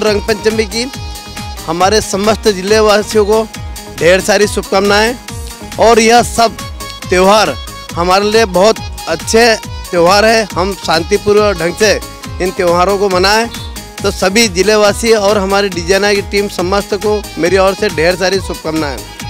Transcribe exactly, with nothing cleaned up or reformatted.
रंग पंचमी की हमारे समस्त जिले वासियों को ढेर सारी शुभकामनाएं। और यह सब त्यौहार हमारे लिए बहुत अच्छे त्यौहार है। हम शांतिपूर्वक ढंग से इन त्योहारों को मनाएं। तो सभी जिलेवासी और हमारी डिजाइनर की टीम समस्त को मेरी ओर से ढेर सारी शुभकामनाएं।